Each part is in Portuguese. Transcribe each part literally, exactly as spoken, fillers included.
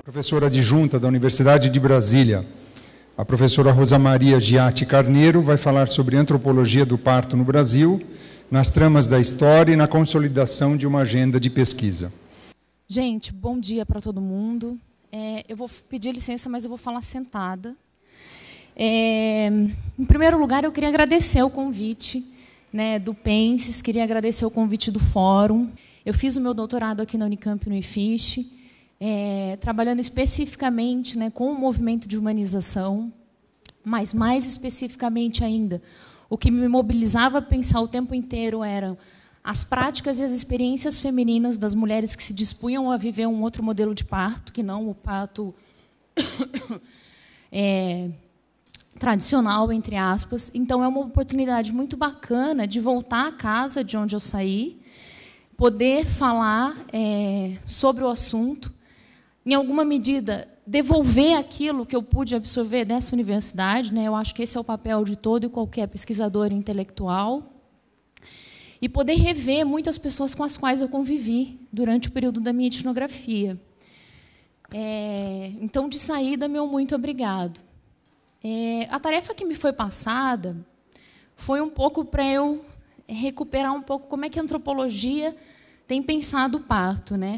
Professora adjunta da Universidade de Brasília, a professora Rosa Maria Giatti Carneiro, vai falar sobre antropologia do parto no Brasil, nas tramas da história e na consolidação de uma agenda de pesquisa. Gente, bom dia para todo mundo. É, eu vou pedir licença, mas eu vou falar sentada. É, em primeiro lugar, eu queria agradecer o convite, né, do Penses, queria agradecer o convite do Fórum. Eu fiz o meu doutorado aqui na Unicamp, no IFISH, é, trabalhando especificamente, né, com o movimento de humanização, mas mais especificamente ainda, o que me mobilizava a pensar o tempo inteiro eram as práticas e as experiências femininas das mulheres que se dispunham a viver um outro modelo de parto, que não o parto é, tradicional, entre aspas. Então, é uma oportunidade muito bacana de voltar à casa de onde eu saí, poder falar é, sobre o assunto, em alguma medida, devolver aquilo que eu pude absorver dessa universidade, né? Eu acho que esse é o papel de todo e qualquer pesquisador intelectual, e poder rever muitas pessoas com as quais eu convivi durante o período da minha etnografia. É, então, de saída, meu muito obrigado. É, a tarefa que me foi passada foi um pouco para eu recuperar um pouco como é que a antropologia tem pensado o parto, né?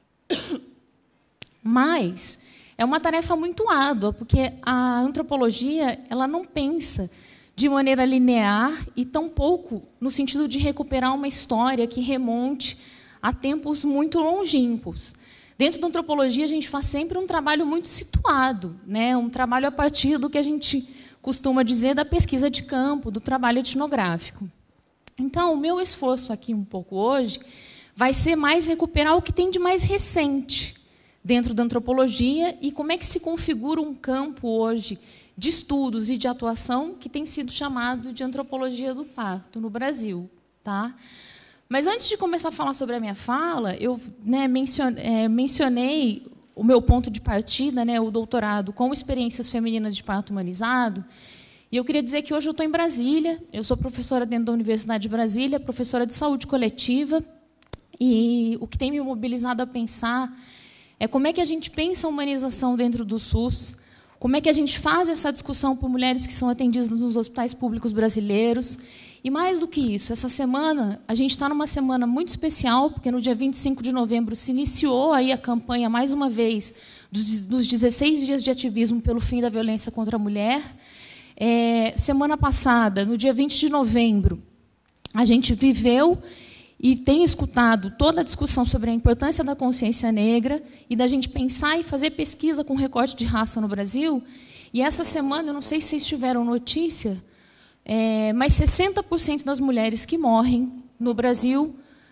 Mas é uma tarefa muito árdua, porque a antropologia ela não pensa de maneira linear e tampouco no sentido de recuperar uma história que remonte a tempos muito longínquos. Dentro da antropologia, a gente faz sempre um trabalho muito situado, né? Um trabalho a partir do que a gente costuma dizer da pesquisa de campo, do trabalho etnográfico. Então, o meu esforço aqui um pouco hoje vai ser mais recuperar o que tem de mais recente dentro da antropologia e como é que se configura um campo hoje de estudos e de atuação que tem sido chamado de antropologia do parto no Brasil. Tá? Mas, antes de começar a falar sobre a minha fala, eu né, mencionei, é, mencionei o meu ponto de partida, né, o doutorado com experiências femininas de parto humanizado, e eu queria dizer que hoje eu estou em Brasília, eu sou professora dentro da Universidade de Brasília, professora de saúde coletiva, e o que tem me mobilizado a pensar é como é que a gente pensa a humanização dentro do SUS, como é que a gente faz essa discussão por mulheres que são atendidas nos hospitais públicos brasileiros. E, mais do que isso, essa semana, a gente está numa semana muito especial, porque no dia vinte e cinco de novembro se iniciou aí a campanha, mais uma vez, dos, dos dezesseis dias de ativismo pelo fim da violência contra a mulher. É, semana passada, no dia vinte de novembro, a gente viveu e tem escutado toda a discussão sobre a importância da consciência negra e da gente pensar e fazer pesquisa com recorte de raça no Brasil. E essa semana, eu não sei se vocês tiveram notícia, é, mas sessenta por cento das mulheres que morrem no Brasil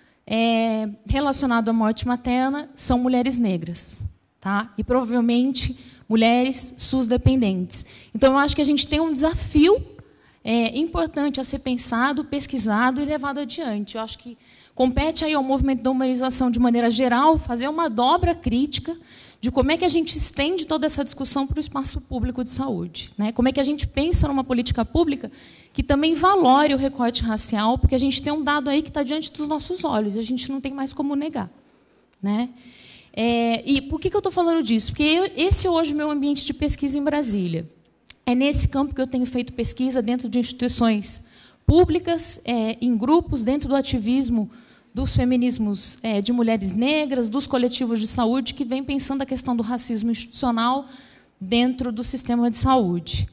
é, relacionado à morte materna são mulheres negras. Tá? E, provavelmente, mulheres SUS dependentes. Então, eu acho que a gente tem um desafio É importante a ser pensado, pesquisado e levado adiante. Eu acho que compete aí ao movimento da humanização, de maneira geral, fazer uma dobra crítica de como é que a gente estende toda essa discussão para o espaço público de saúde. Né? Como é que a gente pensa numa política pública que também valore o recorte racial, porque a gente tem um dado aí que está diante dos nossos olhos, e a gente não tem mais como negar. Né? É, e por que, que eu estou falando disso? Porque eu, esse é hoje o meu ambiente de pesquisa em Brasília. É nesse campo que eu tenho feito pesquisa dentro de instituições públicas, é, em grupos, dentro do ativismo dos feminismos é, de mulheres negras, dos coletivos de saúde, que vem pensando a questão do racismo institucional dentro do sistema de saúde.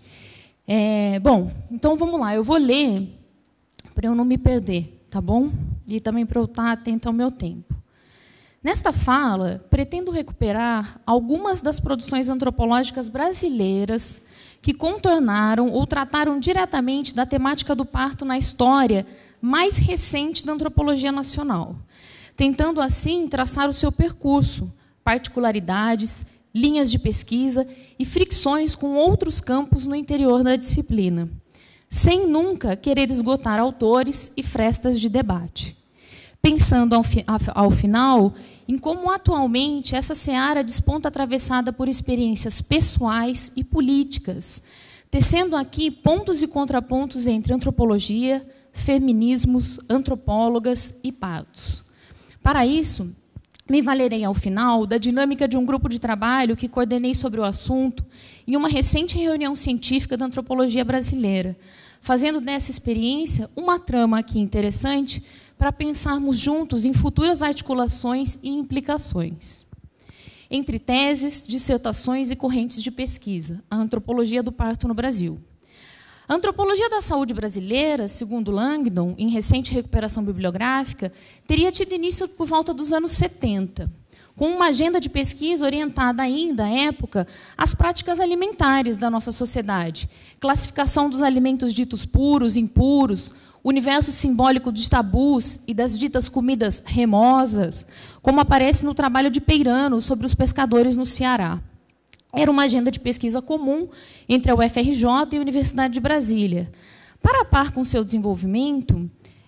É, bom, então vamos lá. Eu vou ler para eu não me perder, tá bom? E também para eu estar atenta ao meu tempo. Nesta fala, pretendo recuperar algumas das produções antropológicas brasileiras que contornaram ou trataram diretamente da temática do parto na história mais recente da antropologia nacional, tentando, assim, traçar o seu percurso, particularidades, linhas de pesquisa e fricções com outros campos no interior da disciplina, sem nunca querer esgotar autores e frestas de debate. Pensando, ao, fi ao final, em como atualmente essa seara desponta atravessada por experiências pessoais e políticas, tecendo aqui pontos e contrapontos entre antropologia, feminismos, antropólogas e partos. Para isso, Me valerei, ao final, da dinâmica de um grupo de trabalho que coordenei sobre o assunto em uma recente reunião científica da antropologia brasileira, fazendo dessa experiência uma trama aqui interessante para pensarmos juntos em futuras articulações e implicações. Entre teses, dissertações e correntes de pesquisa, a antropologia do parto no Brasil. A antropologia da saúde brasileira, segundo Langdon, em recente recuperação bibliográfica, teria tido início por volta dos anos setenta, com uma agenda de pesquisa orientada ainda, à época, às práticas alimentares da nossa sociedade, classificação dos alimentos ditos puros, impuros, universo simbólico dos tabus e das ditas comidas remosas, como aparece no trabalho de Peirano sobre os pescadores no Ceará. Era uma agenda de pesquisa comum entre a U F R J e a Universidade de Brasília. Para a par com seu desenvolvimento,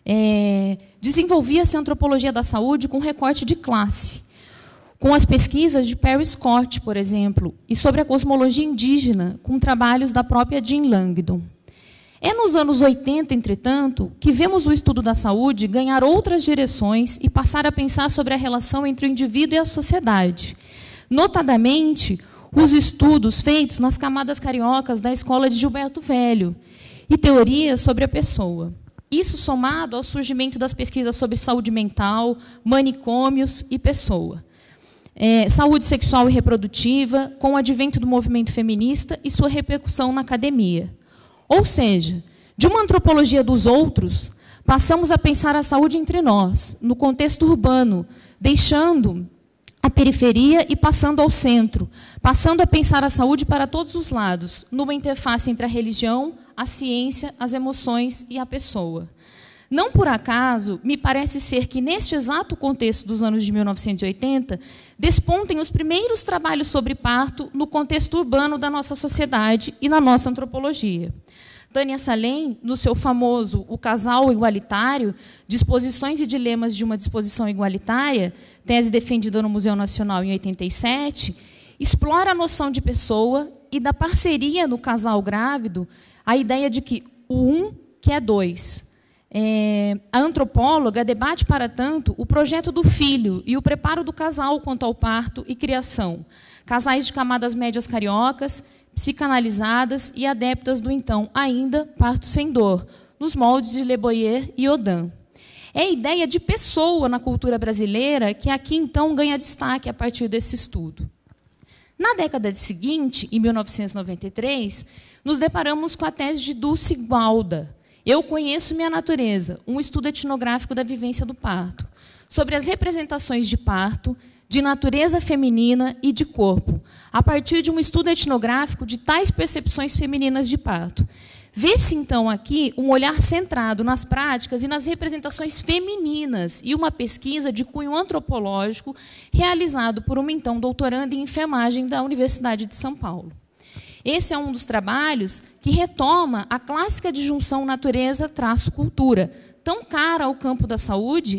é, desenvolvia-se a antropologia da saúde com recorte de classe, com as pesquisas de Perry Scott, por exemplo, e sobre a cosmologia indígena, com trabalhos da própria Jean Langdon. É nos anos oitenta, entretanto, que vemos o estudo da saúde ganhar outras direções e passar a pensar sobre a relação entre o indivíduo e a sociedade. Notadamente, os estudos feitos nas camadas cariocas da escola de Gilberto Velho e teorias sobre a pessoa. Isso somado ao surgimento das pesquisas sobre saúde mental, manicômios e pessoa. É, saúde sexual e reprodutiva, com o advento do movimento feminista e sua repercussão na academia. Ou seja, de uma antropologia dos outros, passamos a pensar a saúde entre nós, no contexto urbano, deixando a periferia e passando ao centro, passando a pensar a saúde para todos os lados, numa interface entre a religião, a ciência, as emoções e a pessoa. Não por acaso, me parece ser que, neste exato contexto dos anos de mil novecentos e oitenta, despontem os primeiros trabalhos sobre parto no contexto urbano da nossa sociedade e na nossa antropologia. Tânia Salem, no seu famoso O Casal Igualitário, Disposições e Dilemas de uma Disposição Igualitária, tese defendida no Museu Nacional em oitenta e sete, explora a noção de pessoa e da parceria no casal grávido, a ideia de que o um quer dois. É, a antropóloga debate, para tanto, o projeto do filho e o preparo do casal quanto ao parto e criação. Casais de camadas médias cariocas, psicanalizadas e adeptas do, então, ainda parto sem dor, nos moldes de Le Boyer e Odan. É a ideia de pessoa na cultura brasileira que aqui, então, ganha destaque a partir desse estudo. Na década seguinte, em mil novecentos e noventa e três, nos deparamos com a tese de Dulce Gualda, Eu Conheço Minha Natureza, um estudo etnográfico da vivência do parto, sobre as representações de parto, de natureza feminina e de corpo, a partir de um estudo etnográfico de tais percepções femininas de parto. Vê-se, então, aqui um olhar centrado nas práticas e nas representações femininas e uma pesquisa de cunho antropológico realizado por uma, então, doutoranda em enfermagem da Universidade de São Paulo. Esse é um dos trabalhos que retoma a clássica disjunção natureza-cultura, tão cara ao campo da saúde,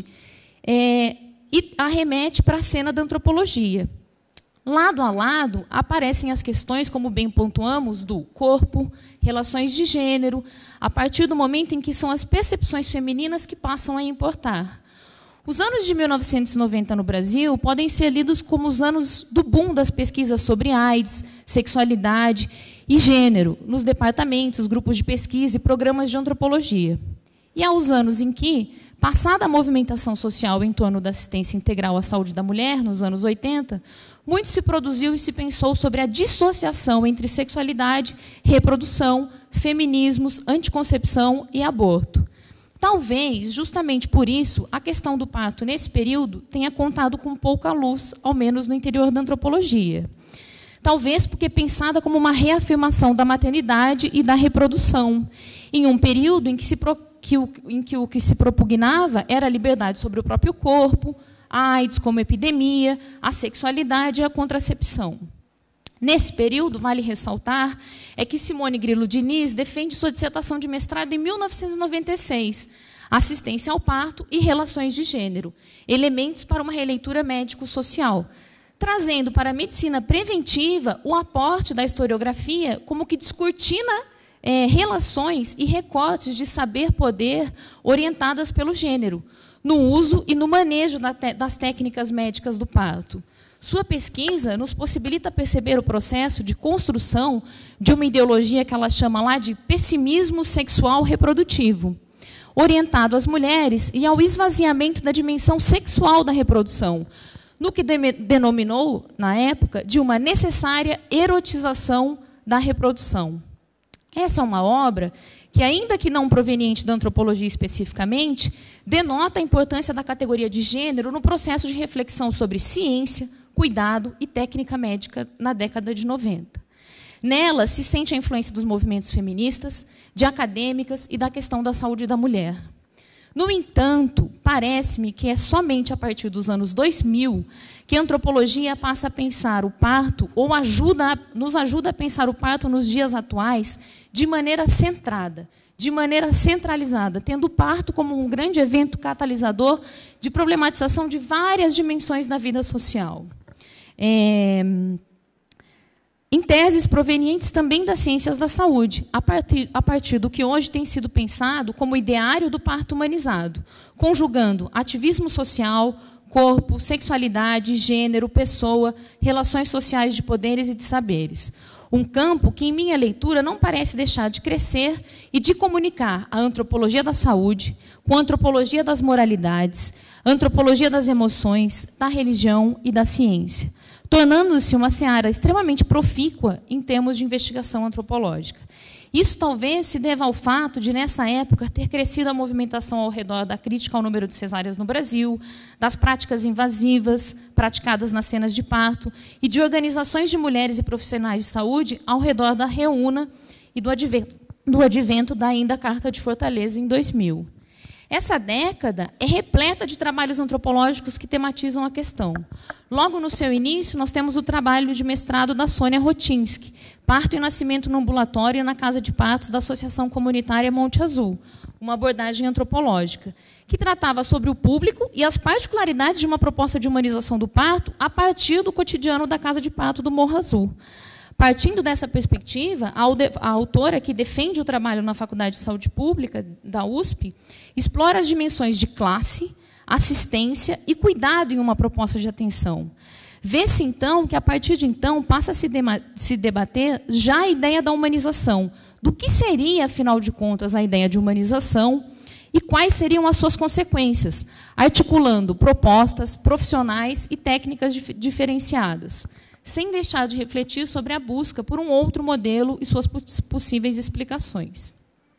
é, e arremete para a cena da antropologia. Lado a lado, aparecem as questões, como bem pontuamos, do corpo, relações de gênero, a partir do momento em que são as percepções femininas que passam a importar. Os anos de mil novecentos e noventa no Brasil podem ser lidos como os anos do boom das pesquisas sobre AIDS, sexualidade e gênero, nos departamentos, grupos de pesquisa e programas de antropologia. E há os anos em que, passada a movimentação social em torno da assistência integral à saúde da mulher, nos anos oitenta, muito se produziu e se pensou sobre a dissociação entre sexualidade, reprodução, feminismos, anticoncepção e aborto. Talvez, justamente por isso, a questão do parto, nesse período, tenha contado com pouca luz, ao menos no interior da antropologia. Talvez porque pensada como uma reafirmação da maternidade e da reprodução, em um período em que, se pro, que, o, em que o que se propugnava era a liberdade sobre o próprio corpo, a AIDS como epidemia, a sexualidade e a contracepção. Nesse período, vale ressaltar, é que Simone Grilo Diniz defende sua dissertação de mestrado em mil novecentos e noventa e seis, Assistência ao Parto e Relações de Gênero, elementos para uma releitura médico-social, trazendo para a medicina preventiva o aporte da historiografia como que descortina é, relações e recortes de saber-poder orientadas pelo gênero, no uso e no manejo das técnicas médicas do parto. Sua pesquisa nos possibilita perceber o processo de construção de uma ideologia que ela chama lá de pessimismo sexual reprodutivo, orientado às mulheres e ao esvaziamento da dimensão sexual da reprodução, no que de- denominou, na época, de uma necessária erotização da reprodução. Essa é uma obra que, ainda que não proveniente da antropologia especificamente, denota a importância da categoria de gênero no processo de reflexão sobre ciência, cuidado e técnica médica na década de noventa. Nela se sente a influência dos movimentos feministas, de acadêmicas e da questão da saúde da mulher. No entanto, parece-me que é somente a partir dos anos dois mil que a antropologia passa a pensar o parto, ou ajuda, nos ajuda a pensar o parto nos dias atuais de maneira centrada, de maneira centralizada, tendo o parto como um grande evento catalisador de problematização de várias dimensões da vida social. É, em teses provenientes também das ciências da saúde, a partir, a partir do que hoje tem sido pensado como ideário do parto humanizado, conjugando ativismo social, corpo, sexualidade, gênero, pessoa, relações sociais de poderes e de saberes. Um campo que, em minha leitura, não parece deixar de crescer e de comunicar a antropologia da saúde com a antropologia das moralidades, a antropologia das emoções, da religião e da ciência, tornando-se uma seara extremamente profícua em termos de investigação antropológica. Isso talvez se deva ao fato de, nessa época, ter crescido a movimentação ao redor da crítica ao número de cesáreas no Brasil, das práticas invasivas praticadas nas cenas de parto e de organizações de mulheres e profissionais de saúde ao redor da Reúna e do advento, do advento da ainda Carta de Fortaleza, em dois mil. Essa década é repleta de trabalhos antropológicos que tematizam a questão. Logo no seu início, nós temos o trabalho de mestrado da Sônia Rotinsky, Parto e Nascimento no Ambulatório na Casa de Partos da Associação Comunitária Monte Azul, uma abordagem antropológica, que tratava sobre o público e as particularidades de uma proposta de humanização do parto a partir do cotidiano da Casa de Parto do Morro Azul. Partindo dessa perspectiva, a autora, que defende o trabalho na Faculdade de Saúde Pública da U S P, explora as dimensões de classe, assistência e cuidado em uma proposta de atenção. Vê-se, então, que, a partir de então, passa a se, se debater já a ideia da humanização, do que seria, afinal de contas, a ideia de humanização e quais seriam as suas consequências, articulando propostas, profissionais e técnicas dif diferenciadas, sem deixar de refletir sobre a busca por um outro modelo e suas possíveis explicações.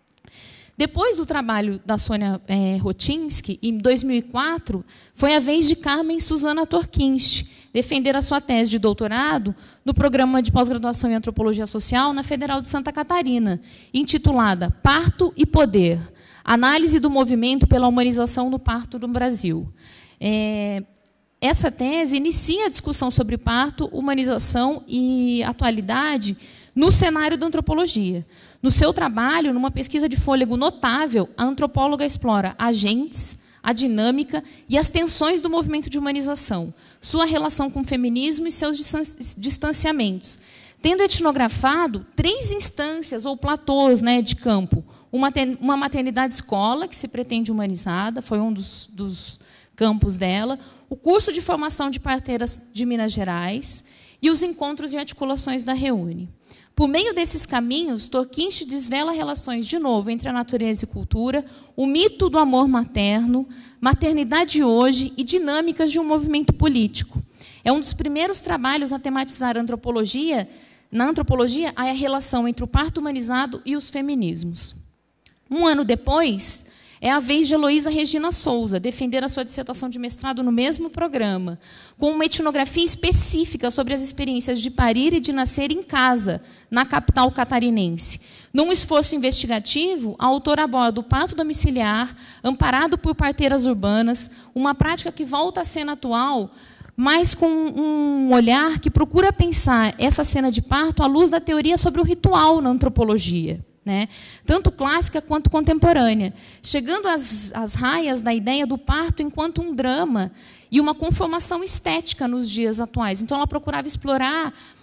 Depois do trabalho da Sônia é, Rotinsky, em dois mil e quatro, foi a vez de Carmen Suzana Torquinst defender a sua tese de doutorado no programa de pós-graduação em Antropologia Social na Federal de Santa Catarina, intitulada Parto e Poder, Análise do Movimento pela Humanização do Parto no Brasil. É, Essa tese inicia a discussão sobre parto, humanização e atualidade no cenário da antropologia. No seu trabalho, numa pesquisa de fôlego notável, a antropóloga explora agentes, a dinâmica e as tensões do movimento de humanização, sua relação com o feminismo e seus distanciamentos, tendo etnografado três instâncias ou platôs, né, de campo. Uma, uma maternidade-escola, que se pretende humanizada, foi um dos, dos campos dela, o curso de formação de parteiras de Minas Gerais e os encontros e articulações da Reúne. Por meio desses caminhos, Torquinst desvela relações, de novo, entre a natureza e cultura, o mito do amor materno, maternidade hoje e dinâmicas de um movimento político. É um dos primeiros trabalhos a tematizar a antropologia, na antropologia, a relação entre o parto humanizado e os feminismos. Um ano depois, é a vez de Heloísa Regina Souza defender a sua dissertação de mestrado no mesmo programa, com uma etnografia específica sobre as experiências de parir e de nascer em casa, na capital catarinense. Num esforço investigativo, a autora aborda o parto domiciliar, amparado por parteiras urbanas, uma prática que volta à cena atual, mas com um olhar que procura pensar essa cena de parto à luz da teoria sobre o ritual na antropologia, né? Tanto clássica quanto contemporânea, chegando às, às raias da ideia do parto enquanto um drama e uma conformação estética nos dias atuais. Então, ela procurava explorar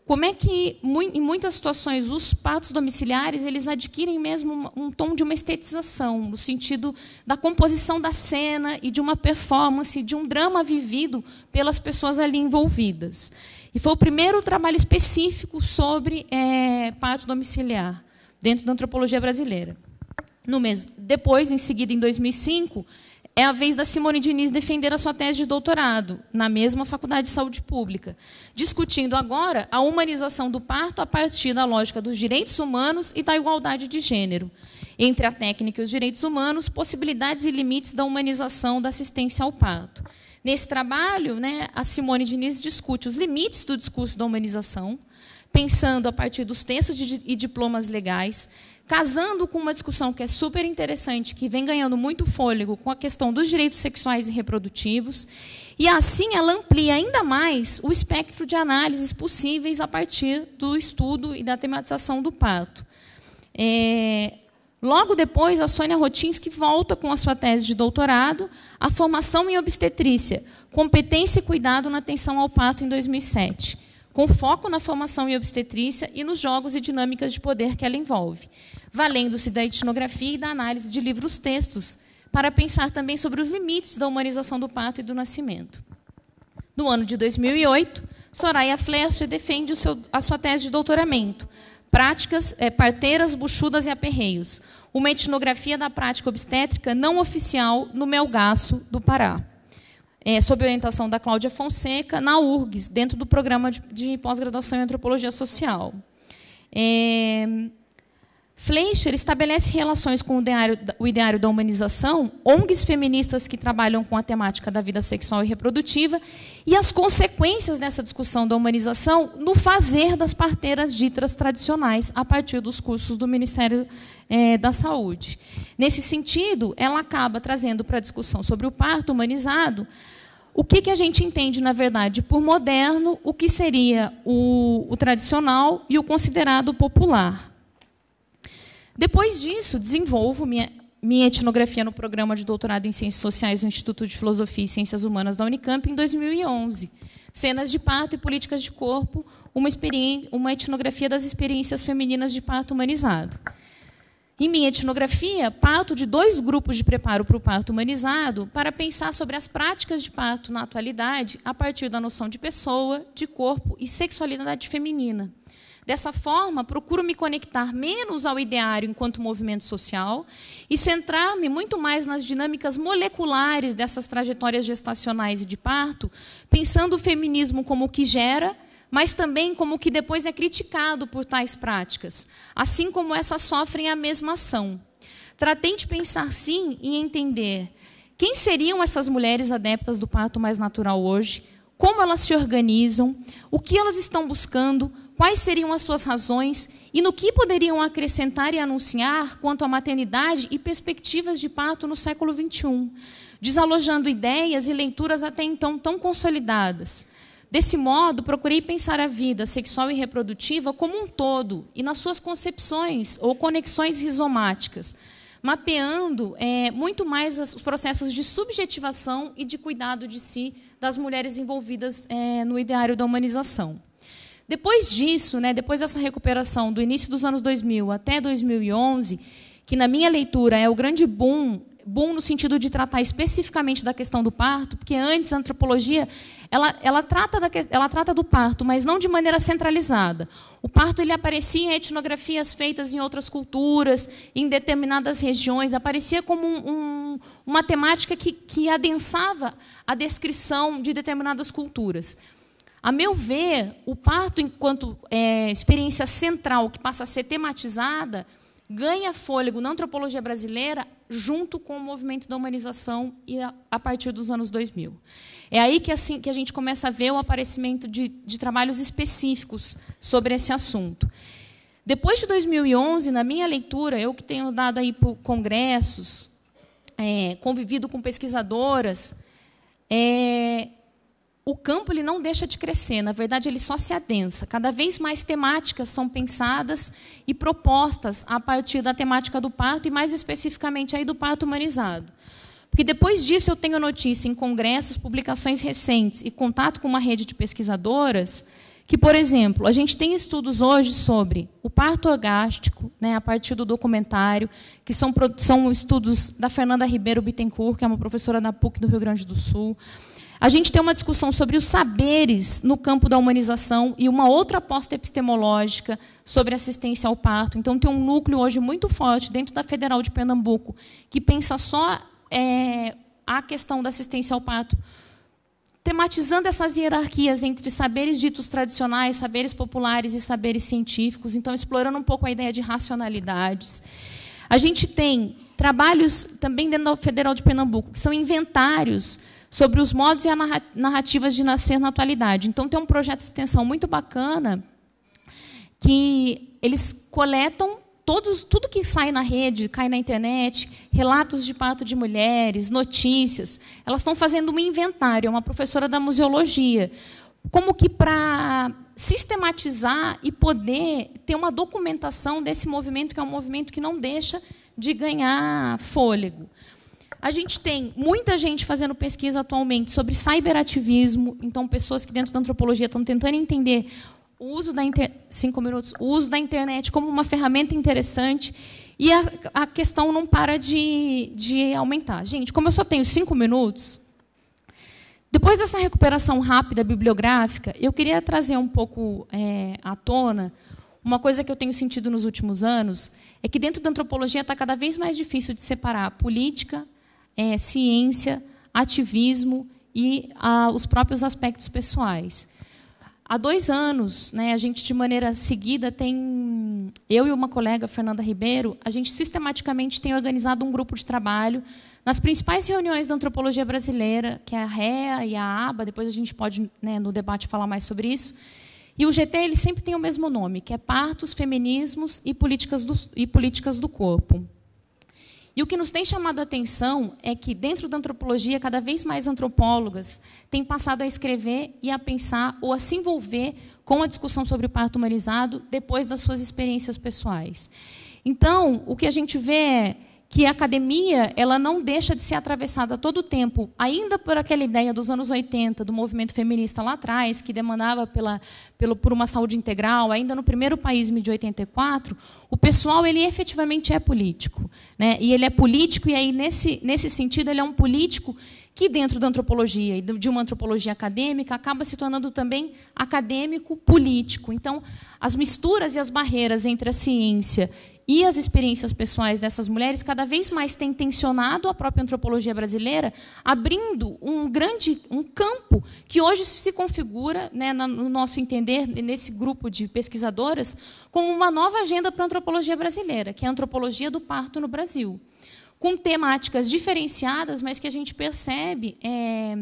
como é que, em muitas situações, os partos domiciliares eles adquirem mesmo um tom de uma estetização, no sentido da composição da cena e de uma performance, de um drama vivido pelas pessoas ali envolvidas. E foi o primeiro trabalho específico sobre é, parto domiciliar, dentro da antropologia brasileira. No mês, depois, em seguida, em dois mil e cinco, é a vez da Simone Diniz defender a sua tese de doutorado, na mesma Faculdade de Saúde Pública, discutindo agora a humanização do parto a partir da lógica dos direitos humanos e da igualdade de gênero. Entre a técnica e os direitos humanos, possibilidades e limites da humanização da assistência ao parto. Nesse trabalho, né, a Simone Diniz discute os limites do discurso da humanização, pensando a partir dos textos e diplomas legais, casando com uma discussão que é super interessante, que vem ganhando muito fôlego com a questão dos direitos sexuais e reprodutivos, e assim ela amplia ainda mais o espectro de análises possíveis a partir do estudo e da tematização do parto. É, logo depois, a Sônia Rotinski volta com a sua tese de doutorado, a formação em obstetrícia, competência e cuidado na atenção ao parto, em dois mil e sete. Com foco na formação em obstetrícia e nos jogos e dinâmicas de poder que ela envolve, valendo-se da etnografia e da análise de livros-textos, para pensar também sobre os limites da humanização do parto e do nascimento. No ano de dois mil e oito, Soraya Fleischer defende o seu, a sua tese de doutoramento, Práticas, é, Parteiras, Buchudas e Aperreios, uma etnografia da prática obstétrica não oficial no Melgaço, do Pará. É, sob orientação da Cláudia Fonseca, na U R G S, dentro do programa de, de pós-graduação em Antropologia Social. É, Fleischer estabelece relações com o ideário, o ideário da humanização, O N Gs feministas que trabalham com a temática da vida sexual e reprodutiva, e as consequências dessa discussão da humanização no fazer das parteiras ditas tradicionais, a partir dos cursos do Ministério é, da Saúde. Nesse sentido, ela acaba trazendo para a discussão sobre o parto humanizado o que, que a gente entende, na verdade, por moderno, o que seria o, o tradicional e o considerado popular. Depois disso, desenvolvo minha, minha etnografia no programa de doutorado em Ciências Sociais do Instituto de Filosofia e Ciências Humanas da Unicamp, em dois mil e onze. Cenas de parto e políticas de corpo, uma, uma etnografia das experiências femininas de parto humanizado. Em minha etnografia, parto de dois grupos de preparo para o parto humanizado para pensar sobre as práticas de parto na atualidade a partir da noção de pessoa, de corpo e sexualidade feminina. Dessa forma, procuro me conectar menos ao ideário enquanto movimento social e centrar-me muito mais nas dinâmicas moleculares dessas trajetórias gestacionais e de parto, pensando o feminismo como o que gera, mas também como o que depois é criticado por tais práticas, assim como essas sofrem a mesma ação. Tratei de pensar, sim, e entender quem seriam essas mulheres adeptas do parto mais natural hoje, como elas se organizam, o que elas estão buscando, quais seriam as suas razões e no que poderiam acrescentar e anunciar quanto à maternidade e perspectivas de parto no século vinte e um, desalojando ideias e leituras até então tão consolidadas. Desse modo, procurei pensar a vida sexual e reprodutiva como um todo e nas suas concepções ou conexões rizomáticas, mapeando é, muito mais os processos de subjetivação e de cuidado de si das mulheres envolvidas é, no ideário da humanização. Depois disso, né, depois dessa recuperação do início dos anos dois mil até dois mil e onze, que, na minha leitura, é o grande boom, boom no sentido de tratar especificamente da questão do parto, porque antes a antropologia ela, ela, trata, da, ela trata do parto, mas não de maneira centralizada. O parto ele aparecia em etnografias feitas em outras culturas, em determinadas regiões, aparecia como um, um, uma temática que, que adensava a descrição de determinadas culturas. A meu ver, o parto, enquanto é, experiência central que passa a ser tematizada, ganha fôlego na antropologia brasileira junto com o movimento da humanização e a, a partir dos anos dois mil. É aí que, assim, que a gente começa a ver o aparecimento de, de trabalhos específicos sobre esse assunto. Depois de dois mil e onze, na minha leitura, eu que tenho dado aí por congressos, é, convivido com pesquisadoras, é, o campo ele não deixa de crescer, na verdade, ele só se adensa. Cada vez mais temáticas são pensadas e propostas a partir da temática do parto, e mais especificamente aí do parto humanizado. Porque depois disso eu tenho notícia em congressos, publicações recentes e contato com uma rede de pesquisadoras que, por exemplo, a gente tem estudos hoje sobre o parto orgástico, né, a partir do documentário, que são, são estudos da Fernanda Ribeiro Bittencourt, que é uma professora da P U C do Rio Grande do Sul. A gente tem uma discussão sobre os saberes no campo da humanização e uma outra aposta epistemológica sobre assistência ao parto. Então, tem um núcleo hoje muito forte dentro da Federal de Pernambuco que pensa só é, a questão da assistência ao parto, tematizando essas hierarquias entre saberes ditos tradicionais, saberes populares e saberes científicos, então explorando um pouco a ideia de racionalidades. A gente tem trabalhos também dentro da Federal de Pernambuco, que são inventários sobre os modos e as narrativas de nascer na atualidade. Então, tem um projeto de extensão muito bacana que eles coletam todos, tudo que sai na rede, cai na internet, relatos de parto de mulheres, notícias. Elas estão fazendo um inventário, é uma professora da museologia, como que para sistematizar e poder ter uma documentação desse movimento, que é um movimento que não deixa de ganhar fôlego. A gente tem muita gente fazendo pesquisa atualmente sobre cyberativismo, então pessoas que dentro da antropologia estão tentando entender o uso da inter... cinco minutos, o uso da internet como uma ferramenta interessante, e a, a questão não para de, de aumentar. Gente, como eu só tenho cinco minutos, depois dessa recuperação rápida bibliográfica, eu queria trazer um pouco é, à tona uma coisa que eu tenho sentido nos últimos anos, é que dentro da antropologia está cada vez mais difícil de separar política, é, ciência, ativismo e ah, os próprios aspectos pessoais. Há dois anos, né, a gente, de maneira seguida, tem... Eu e uma colega, Fernanda Ribeiro, a gente sistematicamente tem organizado um grupo de trabalho nas principais reuniões da antropologia brasileira, que é a R E A e a ABA, depois a gente pode, né, no debate, falar mais sobre isso. E o G T ele sempre tem o mesmo nome, que é Partos, Feminismos e Políticas do, e Políticas do Corpo. E o que nos tem chamado a atenção é que, dentro da antropologia, cada vez mais antropólogas têm passado a escrever e a pensar ou a se envolver com a discussão sobre o parto humanizado depois das suas experiências pessoais. Então, o que a gente vê é que a academia ela não deixa de ser atravessada todo o tempo, ainda por aquela ideia dos anos oitenta, do movimento feminista lá atrás, que demandava pela, pelo, por uma saúde integral, ainda no primeiro país-me de oitenta e quatro, o pessoal ele efetivamente é político, né? E ele é político, e aí, nesse, nesse sentido, ele é um político que, dentro da antropologia e de uma antropologia acadêmica, acaba se tornando também acadêmico-político. Então, as misturas e as barreiras entre a ciência e as experiências pessoais dessas mulheres cada vez mais têm tensionado a própria antropologia brasileira, abrindo um grande um campo que hoje se configura, né, no nosso entender, nesse grupo de pesquisadoras, como uma nova agenda para a antropologia brasileira, que é a antropologia do parto no Brasil, com temáticas diferenciadas, mas que a gente percebe é,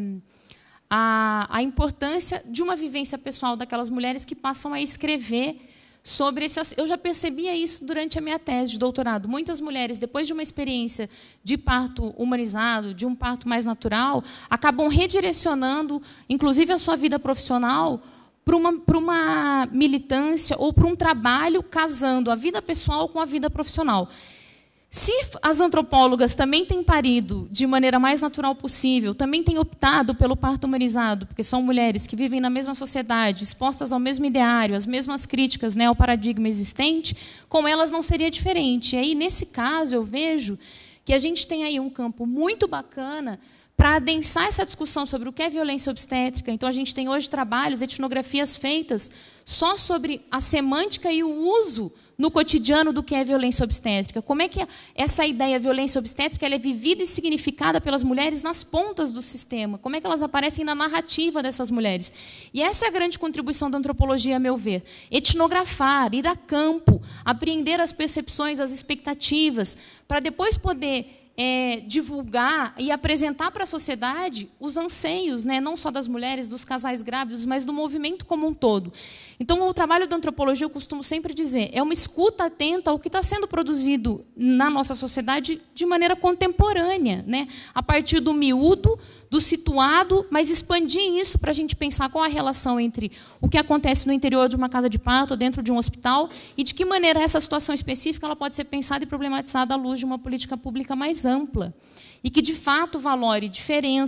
a, a importância de uma vivência pessoal daquelas mulheres que passam a escrever sobre esse... Eu já percebia isso durante a minha tese de doutorado. Muitas mulheres, depois de uma experiência de parto humanizado, de um parto mais natural, acabam redirecionando, inclusive, a sua vida profissional para uma, para uma militância ou para um trabalho casando a vida pessoal com a vida profissional. Se as antropólogas também têm parido de maneira mais natural possível, também têm optado pelo parto humanizado, porque são mulheres que vivem na mesma sociedade, expostas ao mesmo ideário, às mesmas críticas, né, ao paradigma existente, com elas não seria diferente. E aí, nesse caso, eu vejo que a gente tem aí um campo muito bacana para adensar essa discussão sobre o que é violência obstétrica. Então, a gente tem hoje trabalhos, etnografias feitas só sobre a semântica e o uso no cotidiano do que é violência obstétrica. Como é que essa ideia violência obstétrica ela é vivida e significada pelas mulheres nas pontas do sistema? Como é que elas aparecem na narrativa dessas mulheres? E essa é a grande contribuição da antropologia, a meu ver. Etnografar, ir a campo, apreender as percepções, as expectativas, para depois poder É, divulgar e apresentar para a sociedade os anseios, né, não só das mulheres, dos casais grávidos, mas do movimento como um todo. Então, o trabalho da antropologia, eu costumo sempre dizer, é uma escuta atenta ao que está sendo produzido na nossa sociedade de maneira contemporânea, né, a partir do miúdo, do situado, mas expandir isso para a gente pensar qual a relação entre o que acontece no interior de uma casa de parto, dentro de um hospital, e de que maneira essa situação específica ela pode ser pensada e problematizada à luz de uma política pública mais ampla, e que, de fato, valore diferença,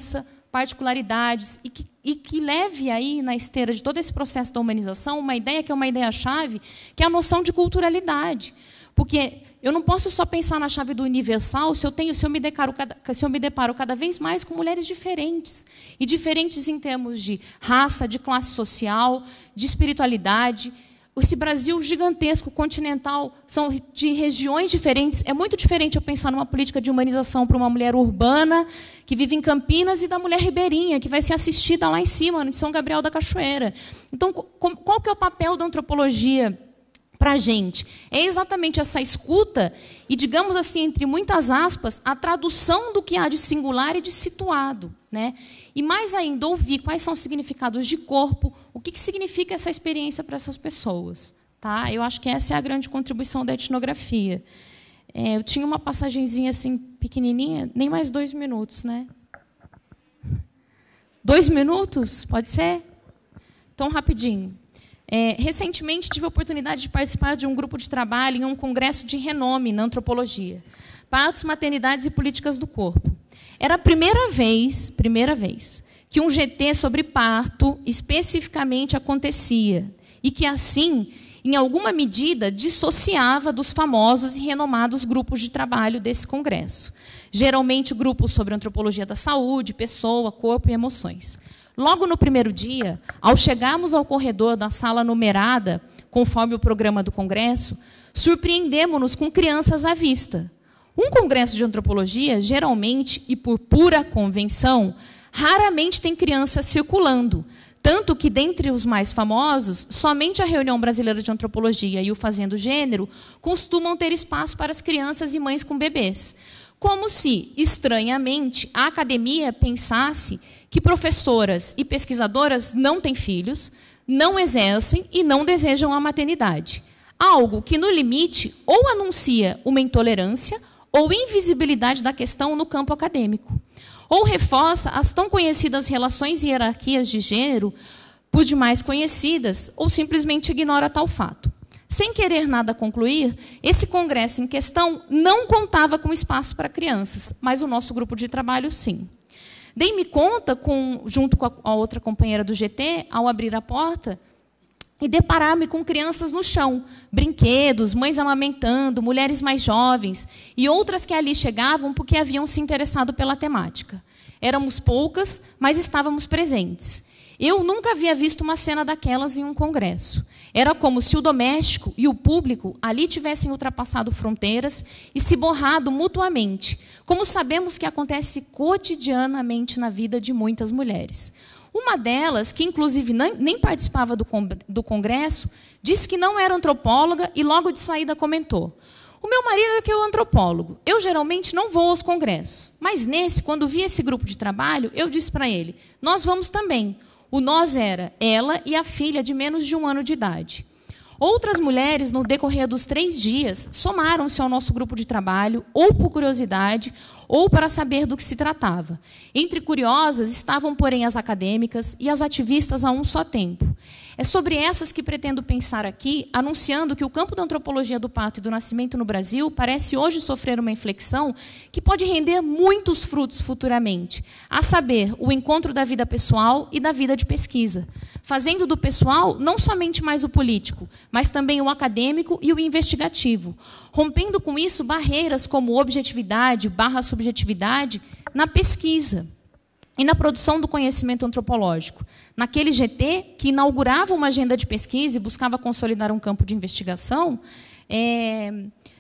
particularidades, e que, e que leve aí na esteira de todo esse processo da humanização uma ideia que é uma ideia-chave, que é a noção de culturalidade. Porque eu não posso só pensar na chave do universal se eu, tenho, se eu, me, decaro, se eu me deparo cada vez mais com mulheres diferentes, e diferentes em termos de raça, de classe social, de espiritualidade. Esse Brasil gigantesco, continental, são de regiões diferentes. É muito diferente eu pensar numa política de humanização para uma mulher urbana, que vive em Campinas, e da mulher ribeirinha, que vai ser assistida lá em cima, em São Gabriel da Cachoeira. Então, qual que é o papel da antropologia para a gente? É exatamente essa escuta e, digamos assim, entre muitas aspas, a tradução do que há de singular e de situado, né? E, mais ainda, ouvir quais são os significados de corpo, o que, que significa essa experiência para essas pessoas. Tá? Eu acho que essa é a grande contribuição da etnografia. É, eu tinha uma passagenzinha assim, pequenininha, nem mais dois minutos. Né? Dois minutos? Pode ser? Então, rapidinho. É, recentemente, tive a oportunidade de participar de um grupo de trabalho em um congresso de renome na antropologia. Partos, maternidades e políticas do corpo. Era a primeira vez, primeira vez que um G T sobre parto especificamente acontecia e que, assim, em alguma medida, dissociava dos famosos e renomados grupos de trabalho desse congresso. Geralmente, grupos sobre antropologia da saúde, pessoa, corpo e emoções. Logo no primeiro dia, ao chegarmos ao corredor da sala numerada, conforme o programa do congresso, surpreendemos-nos com crianças à vista. Um congresso de antropologia, geralmente, e por pura convenção, raramente tem crianças circulando, tanto que, dentre os mais famosos, somente a Reunião Brasileira de Antropologia e o Fazendo Gênero costumam ter espaço para as crianças e mães com bebês, como se, estranhamente, a academia pensasse que professoras e pesquisadoras não têm filhos, não exercem e não desejam a maternidade. Algo que, no limite, ou anuncia uma intolerância ou invisibilidade da questão no campo acadêmico, ou reforça as tão conhecidas relações e hierarquias de gênero, por demais conhecidas, ou simplesmente ignora tal fato. Sem querer nada concluir, esse congresso em questão não contava com espaço para crianças, mas o nosso grupo de trabalho, sim. Dei-me conta, com, junto com a, a outra companheira do G T, ao abrir a porta, e deparar-me com crianças no chão, brinquedos, mães amamentando, mulheres mais jovens, e outras que ali chegavam porque haviam se interessado pela temática. Éramos poucas, mas estávamos presentes. Eu nunca havia visto uma cena daquelas em um congresso. Era como se o doméstico e o público ali tivessem ultrapassado fronteiras e se borrado mutuamente, como sabemos que acontece cotidianamente na vida de muitas mulheres. Uma delas, que inclusive nem participava do congresso, disse que não era antropóloga e logo de saída comentou: o meu marido é que é o antropólogo. Eu geralmente não vou aos congressos, mas nesse, quando vi esse grupo de trabalho, eu disse para ele: nós vamos também. O nós era ela e a filha de menos de um ano de idade. Outras mulheres, no decorrer dos três dias, somaram-se ao nosso grupo de trabalho, ou por curiosidade, ou para saber do que se tratava. Entre curiosas estavam, porém, as acadêmicas e as ativistas a um só tempo. É sobre essas que pretendo pensar aqui, anunciando que o campo da antropologia do parto e do nascimento no Brasil parece hoje sofrer uma inflexão que pode render muitos frutos futuramente, a saber, o encontro da vida pessoal e da vida de pesquisa, fazendo do pessoal não somente mais o político, mas também o acadêmico e o investigativo, rompendo com isso barreiras como objetividade barra subjetividade na pesquisa e na produção do conhecimento antropológico. Naquele G T, que inaugurava uma agenda de pesquisa e buscava consolidar um campo de investigação, é,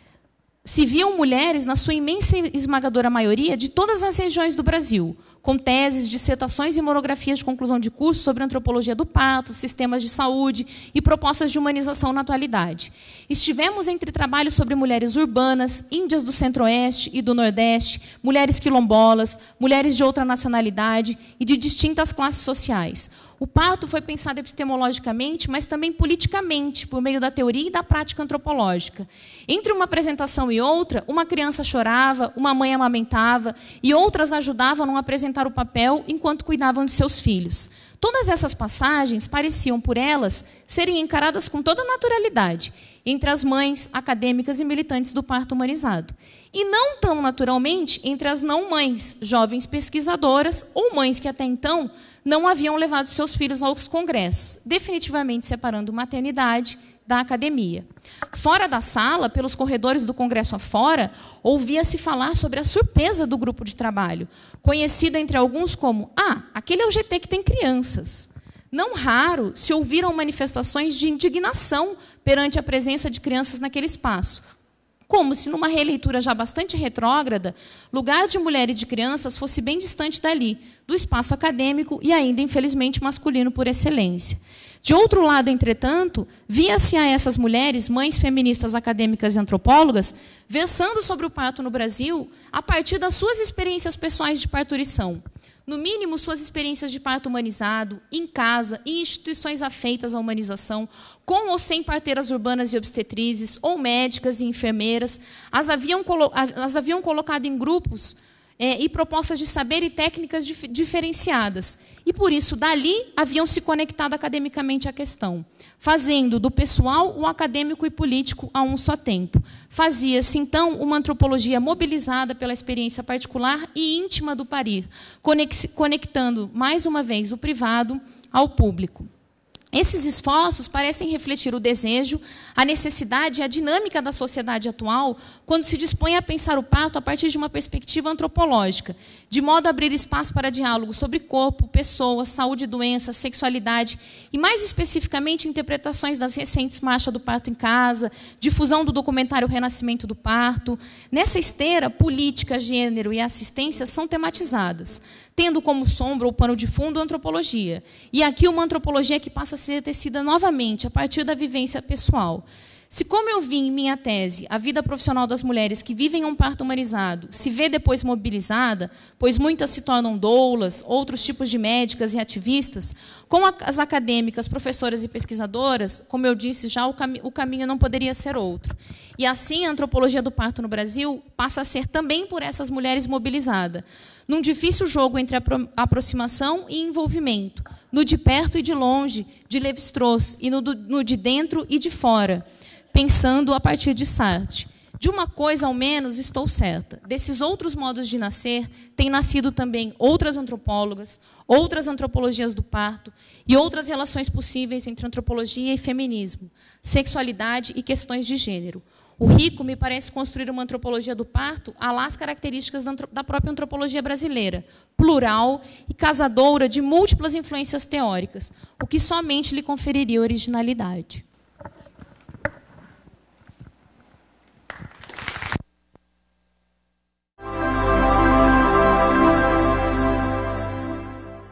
se viam mulheres, na sua imensa e esmagadora maioria, de todas as regiões do Brasil, com teses, dissertações e monografias de conclusão de curso sobre antropologia do parto, sistemas de saúde e propostas de humanização na atualidade. Estivemos entre trabalhos sobre mulheres urbanas, índias do centro-oeste e do nordeste, mulheres quilombolas, mulheres de outra nacionalidade e de distintas classes sociais. O parto foi pensado epistemologicamente, mas também politicamente, por meio da teoria e da prática antropológica. Entre uma apresentação e outra, uma criança chorava, uma mãe amamentava, e outras ajudavam numa apresentação representar o papel enquanto cuidavam de seus filhos. Todas essas passagens pareciam, por elas, serem encaradas com toda naturalidade entre as mães, acadêmicas e militantes do parto humanizado. E não tão naturalmente entre as não-mães, jovens pesquisadoras ou mães que até então não haviam levado seus filhos aos congressos, definitivamente separando maternidade da academia. Fora da sala, pelos corredores do congresso afora, ouvia-se falar sobre a surpresa do grupo de trabalho, conhecida entre alguns como «Ah, aquele é o G T que tem crianças». Não raro se ouviram manifestações de indignação perante a presença de crianças naquele espaço, como se, numa releitura já bastante retrógrada, lugar de mulher e de crianças fosse bem distante dali, do espaço acadêmico e ainda, infelizmente, masculino por excelência. De outro lado, entretanto, via-se a essas mulheres, mães feministas, acadêmicas e antropólogas, versando sobre o parto no Brasil a partir das suas experiências pessoais de parturição. No mínimo, suas experiências de parto humanizado, em casa, em instituições afeitas à humanização, com ou sem parteiras urbanas e obstetrizes, ou médicas e enfermeiras, as haviam, colo as haviam colocado em grupos É, e propostas de saber e técnicas dif diferenciadas. E, por isso, dali, haviam se conectado academicamente à questão, fazendo do pessoal o acadêmico e político a um só tempo. Fazia-se, então, uma antropologia mobilizada pela experiência particular e íntima do parir, conectando, mais uma vez, o privado ao público. Esses esforços parecem refletir o desejo, a necessidade e a dinâmica da sociedade atual quando se dispõe a pensar o parto a partir de uma perspectiva antropológica, de modo a abrir espaço para diálogo sobre corpo, pessoas, saúde e doença, sexualidade e, mais especificamente, interpretações das recentes Marcha do Parto em Casa, difusão do documentário Renascimento do Parto. Nessa esteira, política, gênero e assistência são tematizadas, tendo como sombra ou pano de fundo a antropologia. E aqui uma antropologia que passa a ser tecida novamente a partir da vivência pessoal. Se, como eu vi em minha tese, a vida profissional das mulheres que vivem um parto humanizado se vê depois mobilizada, pois muitas se tornam doulas, outros tipos de médicas e ativistas, com as acadêmicas, professoras e pesquisadoras, como eu disse já, o, cami o caminho não poderia ser outro. E assim, a antropologia do parto no Brasil passa a ser também por essas mulheres mobilizada, num difícil jogo entre apro aproximação e envolvimento, no de perto e de longe, de Lévi-Strauss, e no, do, no de dentro e de fora, pensando a partir de Sartre. De uma coisa, ao menos, estou certa. Desses outros modos de nascer, têm nascido também outras antropólogas, outras antropologias do parto e outras relações possíveis entre antropologia e feminismo, sexualidade e questões de gênero. O Rico me parece construir uma antropologia do parto à lá as características da própria antropologia brasileira, plural e casadora de múltiplas influências teóricas, o que somente lhe conferiria originalidade.